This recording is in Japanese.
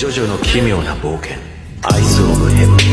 ジョジョの奇妙な冒険アイス・オブ・ヘブン。